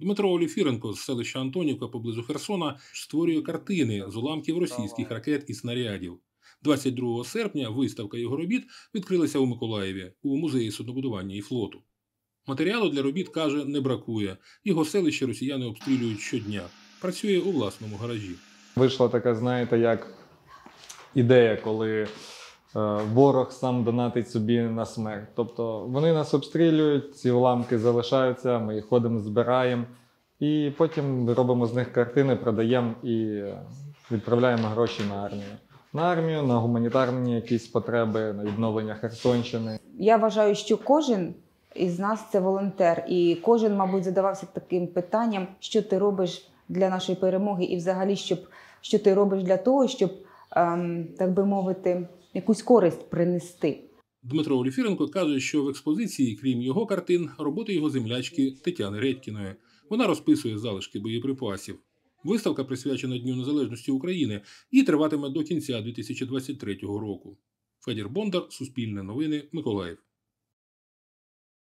Дмитро Оліфіренко з селища Антонівка поблизу Херсона створює картини з уламків російських ракет і снарядів. 22 серпня виставка його робіт відкрилася у Миколаєві у музеї суднобудування і флоту. Матеріалу для робіт, каже, не бракує. Його селище росіяни обстрілюють щодня. Працює у власному гаражі. Вийшла така, знаєте, як ідея, коли ворог сам донатить собі на смерть. Тобто вони нас обстрілюють, ці уламки залишаються, ми їх ходимо, збираємо. І потім робимо з них картини, продаємо і відправляємо гроші на армію. На армію, на гуманітарні якісь потреби, на відновлення Херсонщини. Я вважаю, що кожен із нас – це волонтер. І кожен, мабуть, задавався таким питанням, що ти робиш для нашої перемоги і взагалі, що ти робиш для того, щоб, так би мовити, якусь користь принести. Дмитро Оліфіренко каже, що в експозиції, крім його картин, роботи його землячки Тетяни Редькіної. Вона розписує залишки боєприпасів. Виставка присвячена Дню Незалежності України і триватиме до кінця 2023 року. Федір Бондар, Суспільне новини, Миколаїв.